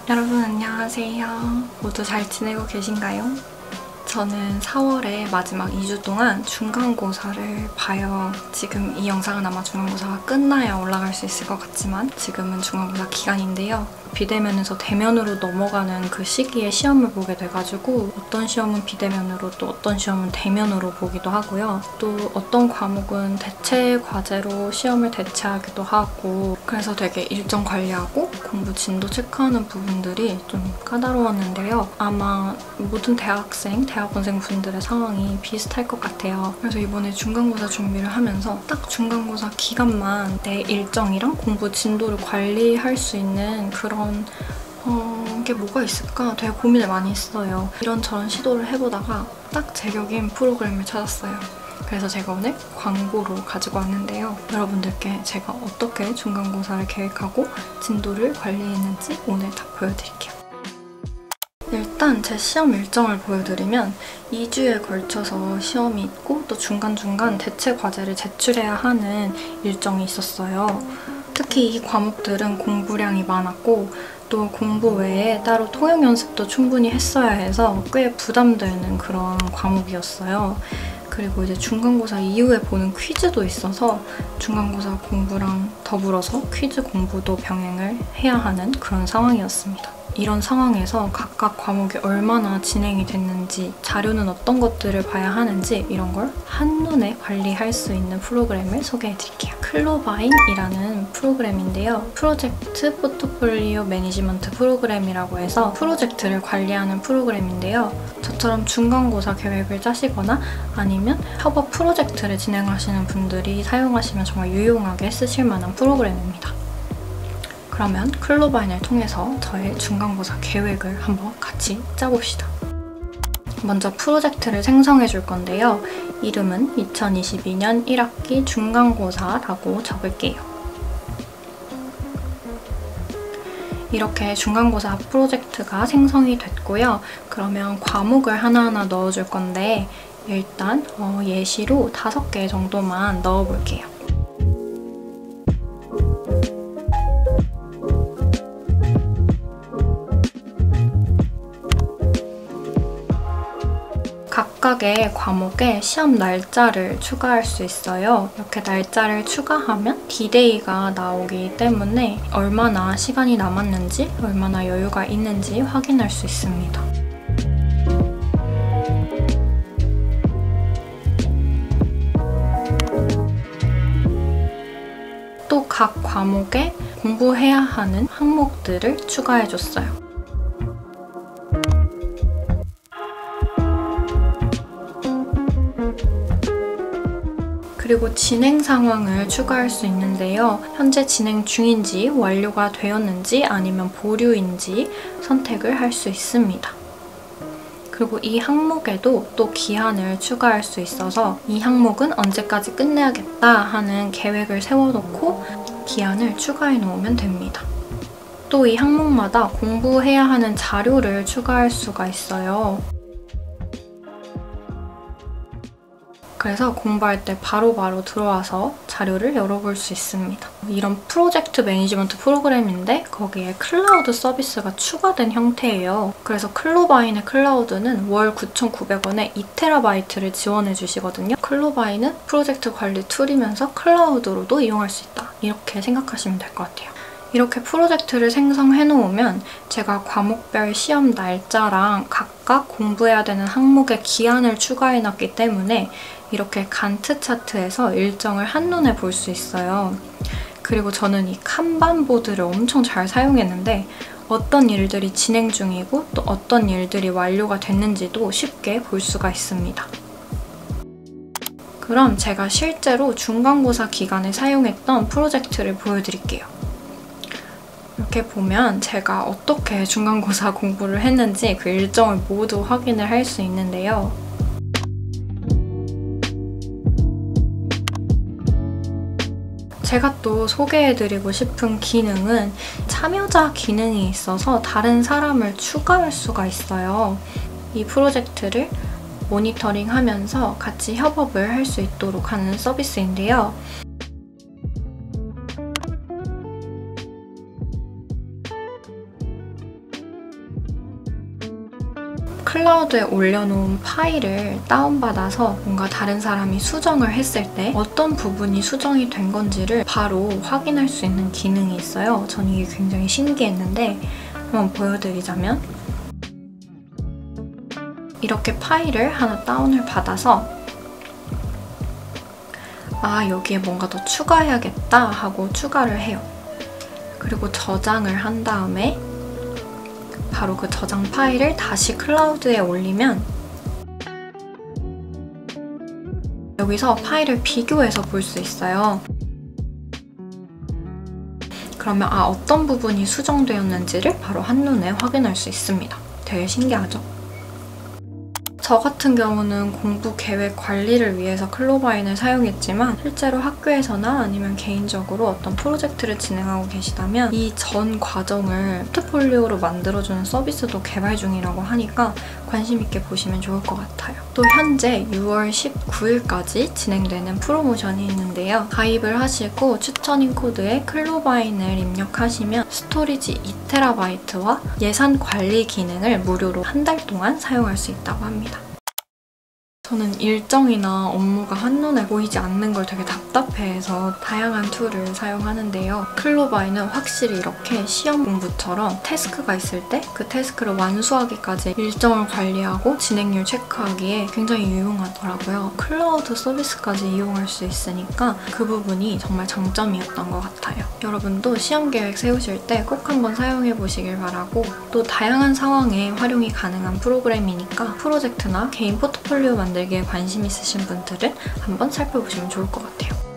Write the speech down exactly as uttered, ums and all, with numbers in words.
여러분 안녕하세요. 모두 잘 지내고 계신가요? 저는 사월에 마지막 이 주 동안 중간고사를 봐요. 지금 이 영상은 아마 중간고사가 끝나야 올라갈 수 있을 것 같지만 지금은 중간고사 기간인데요. 비대면에서 대면으로 넘어가는 그 시기에 시험을 보게 돼가지고 어떤 시험은 비대면으로 또 어떤 시험은 대면으로 보기도 하고요. 또 어떤 과목은 대체 과제로 시험을 대체하기도 하고 그래서 되게 일정 관리하고 공부 진도 체크하는 부분들이 좀 까다로웠는데요. 아마 모든 대학생, 대학원생 분들의 상황이 비슷할 것 같아요. 그래서 이번에 중간고사 준비를 하면서 딱 중간고사 기간만 내 일정이랑 공부 진도를 관리할 수 있는 그런 어, 게 뭐가 있을까 되게 고민을 많이 했어요. 이런저런 시도를 해보다가 딱 제격인 프로그램을 찾았어요. 그래서 제가 오늘 광고로 가지고 왔는데요. 여러분들께 제가 어떻게 중간고사를 계획하고 진도를 관리했는지 오늘 다 보여드릴게요. 일단 제 시험 일정을 보여드리면 이 주에 걸쳐서 시험이 있고 또 중간중간 대체 과제를 제출해야 하는 일정이 있었어요. 특히 이 과목들은 공부량이 많았고 또 공부 외에 따로 통역 연습도 충분히 했어야 해서 꽤 부담되는 그런 과목이었어요. 그리고 이제 중간고사 이후에 보는 퀴즈도 있어서 중간고사 공부랑 더불어서 퀴즈 공부도 병행을 해야 하는 그런 상황이었습니다. 이런 상황에서 각각 과목이 얼마나 진행이 됐는지, 자료는 어떤 것들을 봐야 하는지 이런 걸 한눈에 관리할 수 있는 프로그램을 소개해드릴게요. 클로바인이라는 프로그램인데요. 프로젝트 포트폴리오 매니지먼트 프로그램이라고 해서 프로젝트를 관리하는 프로그램인데요. 저처럼 중간고사 계획을 짜시거나 아니면 협업 프로젝트를 진행하시는 분들이 사용하시면 정말 유용하게 쓰실 만한 프로그램입니다. 그러면 클로바인을 통해서 저의 중간고사 계획을 한번 같이 짜봅시다. 먼저 프로젝트를 생성해 줄 건데요. 이름은 이천이십이 년 일 학기 중간고사라고 적을게요. 이렇게 중간고사 프로젝트가 생성이 됐고요. 그러면 과목을 하나하나 넣어줄 건데 일단 어, 예시로 다섯 개 정도만 넣어볼게요. 각각의 과목에 시험 날짜를 추가할 수 있어요. 이렇게 날짜를 추가하면 디데이가 나오기 때문에 얼마나 시간이 남았는지, 얼마나 여유가 있는지 확인할 수 있습니다. 또 각 과목에 공부해야 하는 항목들을 추가해줬어요. 그리고 진행 상황을 추가할 수 있는데요. 현재 진행 중인지, 완료가 되었는지, 아니면 보류인지 선택을 할 수 있습니다. 그리고 이 항목에도 또 기한을 추가할 수 있어서 이 항목은 언제까지 끝내야겠다 하는 계획을 세워놓고 기한을 추가해 놓으면 됩니다. 또 이 항목마다 공부해야 하는 자료를 추가할 수가 있어요. 그래서 공부할 때 바로바로 들어와서 자료를 열어볼 수 있습니다. 이런 프로젝트 매니지먼트 프로그램인데 거기에 클라우드 서비스가 추가된 형태예요. 그래서 클로바인의 클라우드는 월 구천구백 원에 이 테라바이트를 지원해 주시거든요. 클로바인은 프로젝트 관리 툴이면서 클라우드로도 이용할 수 있다. 이렇게 생각하시면 될 것 같아요. 이렇게 프로젝트를 생성해 놓으면 제가 과목별 시험 날짜랑 각각 공부해야 되는 항목의 기한을 추가해 놨기 때문에 이렇게 간트 차트에서 일정을 한눈에 볼 수 있어요. 그리고 저는 이 칸반 보드를 엄청 잘 사용했는데 어떤 일들이 진행 중이고 또 어떤 일들이 완료가 됐는지도 쉽게 볼 수가 있습니다. 그럼 제가 실제로 중간고사 기간에 사용했던 프로젝트를 보여드릴게요. 이렇게 보면 제가 어떻게 중간고사 공부를 했는지 그 일정을 모두 확인을 할 수 있는데요. 제가 또 소개해드리고 싶은 기능은 참여자 기능이 있어서 다른 사람을 추가할 수가 있어요. 이 프로젝트를 모니터링하면서 같이 협업을 할 수 있도록 하는 서비스인데요. 클라우드에 올려놓은 파일을 다운받아서 뭔가 다른 사람이 수정을 했을 때 어떤 부분이 수정이 된 건지를 바로 확인할 수 있는 기능이 있어요. 전 이게 굉장히 신기했는데 한번 보여드리자면 이렇게 파일을 하나 다운을 받아서 아, 여기에 뭔가 더 추가해야겠다 하고 추가를 해요. 그리고 저장을 한 다음에 바로 그 저장 파일을 다시 클라우드에 올리면 여기서 파일을 비교해서 볼 수 있어요. 그러면 아, 어떤 부분이 수정되었는지를 바로 한눈에 확인할 수 있습니다. 되게 신기하죠? 저 같은 경우는 공부 계획 관리를 위해서 클로바인을 사용했지만 실제로 학교에서나 아니면 개인적으로 어떤 프로젝트를 진행하고 계시다면 이 전 과정을 포트폴리오로 만들어주는 서비스도 개발 중이라고 하니까 관심 있게 보시면 좋을 것 같아요. 또 현재 유월 십구일까지 진행되는 프로모션이 있는데요. 가입을 하시고 추천인 코드에 클로바인을 입력하시면 스토리지 이 테라바이트와 예산 관리 기능을 무료로 한 달 동안 사용할 수 있다고 합니다. 저는 일정이나 업무가 한눈에 보이지 않는 걸 되게 답답해해서 다양한 툴을 사용하는데요. 클로바인은 확실히 이렇게 시험 공부처럼 태스크가 있을 때 그 태스크를 완수하기까지 일정을 관리하고 진행률 체크하기에 굉장히 유용하더라고요. 클라우드 서비스까지 이용할 수 있으니까 그 부분이 정말 장점이었던 것 같아요. 여러분도 시험 계획 세우실 때 꼭 한번 사용해 보시길 바라고 또 다양한 상황에 활용이 가능한 프로그램이니까 프로젝트나 개인 포트폴리오 만들기에 관심 있으신 분들은 한번 살펴보시면 좋을 것 같아요.